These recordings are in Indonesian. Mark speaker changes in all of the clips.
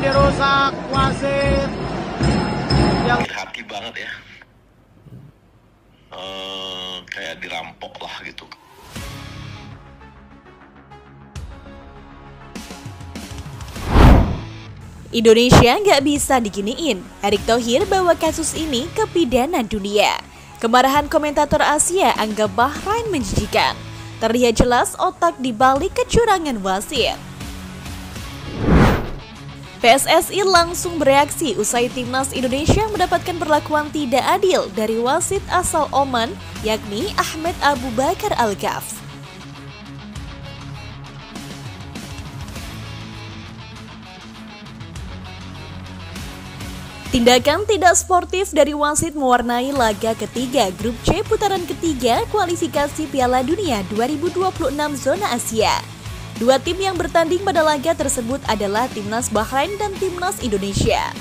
Speaker 1: dirusak wasit yang
Speaker 2: hati banget ya. Kayak dirampok lah gitu.
Speaker 3: Indonesia nggak bisa diginiin. Erick Thohir bawa kasus ini ke pidana dunia. Kemarahan komentator Asia anggap Bahrain menjijikan. Terlihat jelas otak di balik kecurangan wasit. PSSI langsung bereaksi usai timnas Indonesia mendapatkan perlakuan tidak adil dari wasit asal Oman, yakni Ahmed Abu Bakar Al-Ghaf. Tindakan tidak sportif dari wasit mewarnai laga ketiga Grup C putaran ketiga kualifikasi Piala Dunia 2026 zona Asia. Dua tim yang bertanding pada laga tersebut adalah Timnas Bahrain dan Timnas Indonesia.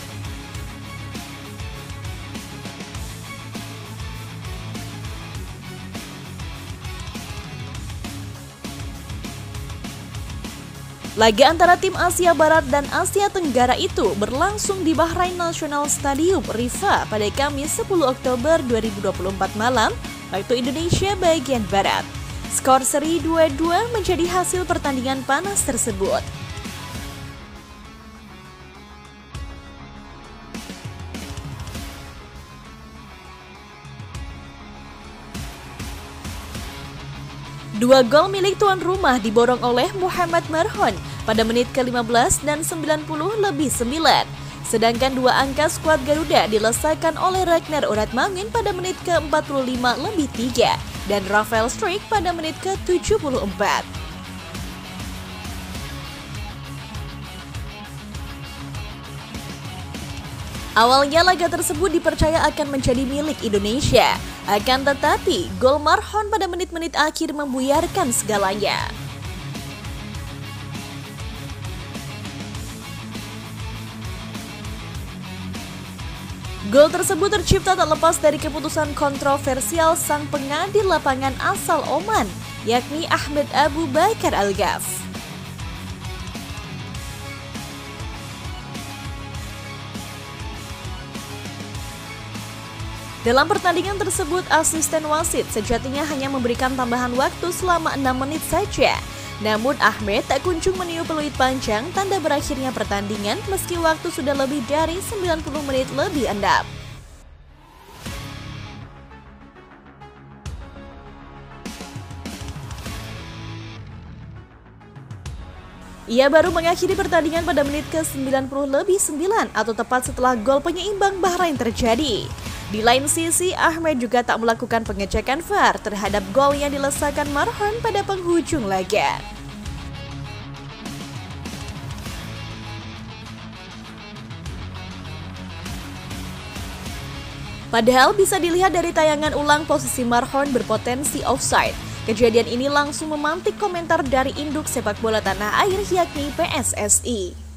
Speaker 3: Laga antara tim Asia Barat dan Asia Tenggara itu berlangsung di Bahrain National Stadium Rifa pada Kamis 10 Oktober 2024 malam waktu Indonesia bagian Barat. Skor seri 2-2 menjadi hasil pertandingan panas tersebut. Dua gol milik tuan rumah diborong oleh Muhammad Marhon pada menit ke-15 dan 90+9. Sedangkan dua angka skuad Garuda dilesakan oleh Ragnar Uratmangun pada menit ke-45+3 dan Rafael Struijk pada menit ke-74. Awalnya laga tersebut dipercaya akan menjadi milik Indonesia. Akan tetapi, gol Marhon pada menit-menit akhir membuyarkan segalanya. Gol tersebut tercipta tak lepas dari keputusan kontroversial sang pengadil lapangan asal Oman, yakni Ahmed Abu Bakar Al-Ghaf. Dalam pertandingan tersebut, asisten wasit sejatinya hanya memberikan tambahan waktu selama 6 menit saja. Namun Ahmed tak kunjung meniup peluit panjang tanda berakhirnya pertandingan meski waktu sudah lebih dari 90 menit lebih endap. Ia baru mengakhiri pertandingan pada menit ke-90+9 atau tepat setelah gol penyeimbang Bahrain terjadi. Di lain sisi, Ahmed juga tak melakukan pengecekan VAR terhadap gol yang dilesakan Marhon pada penghujung laga. Padahal bisa dilihat dari tayangan ulang posisi Marhon berpotensi offside. Kejadian ini langsung memantik komentar dari induk sepak bola tanah air yakni PSSI.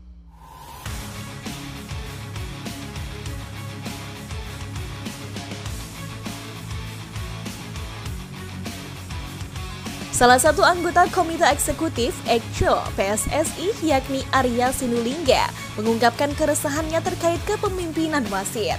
Speaker 3: Salah satu anggota Komite Eksekutif Ekco PSSI yakni Arya Sinulinga mengungkapkan keresahannya terkait kepemimpinan wasit.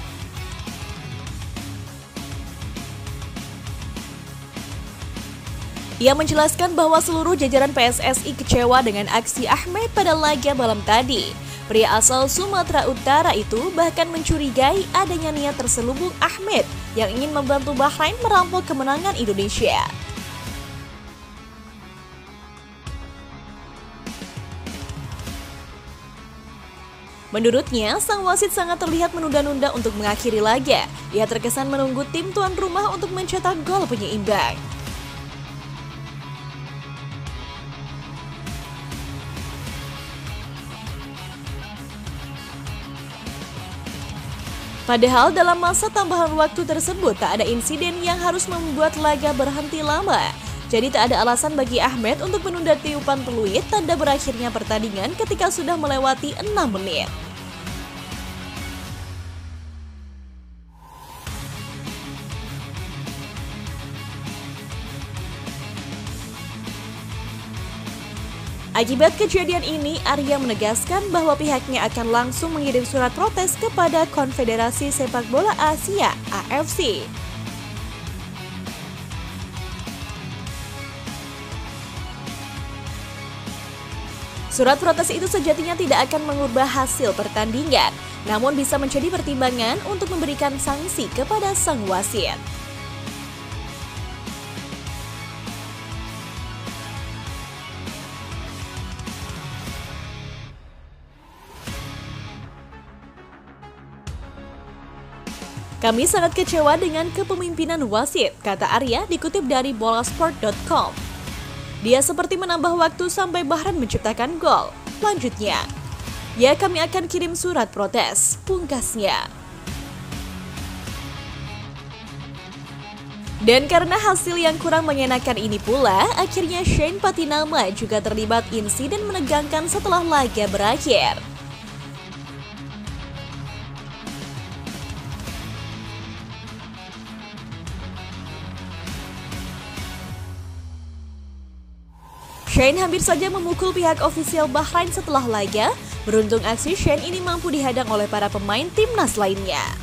Speaker 3: Ia menjelaskan bahwa seluruh jajaran PSSI kecewa dengan aksi Ahmed pada laga malam tadi. Pria asal Sumatera Utara itu bahkan mencurigai adanya niat terselubung Ahmed yang ingin membantu Bahrain merampok kemenangan Indonesia. Menurutnya, sang wasit sangat terlihat menunda-nunda untuk mengakhiri laga. Ia terkesan menunggu tim tuan rumah untuk mencetak gol penyeimbang. Padahal dalam masa tambahan waktu tersebut tak ada insiden yang harus membuat laga berhenti lama. Jadi tak ada alasan bagi Ahmed untuk menunda tiupan peluit tanda berakhirnya pertandingan ketika sudah melewati 6 menit. Akibat kejadian ini, Arya menegaskan bahwa pihaknya akan langsung mengirim surat protes kepada Konfederasi Sepak Bola Asia (AFC). Surat protes itu sejatinya tidak akan mengubah hasil pertandingan, namun bisa menjadi pertimbangan untuk memberikan sanksi kepada sang wasit. Kami sangat kecewa dengan kepemimpinan wasit, kata Arya dikutip dari bolasport.com. Dia seperti menambah waktu sampai Bahrain menciptakan gol. Lanjutnya, ya kami akan kirim surat protes, pungkasnya. Dan karena hasil yang kurang mengenakan ini pula, akhirnya Shane Patinama juga terlibat insiden menegangkan setelah laga berakhir. Shane hampir saja memukul pihak ofisial Bahrain setelah laga. Beruntung aksi Shane ini mampu dihadang oleh para pemain timnas lainnya.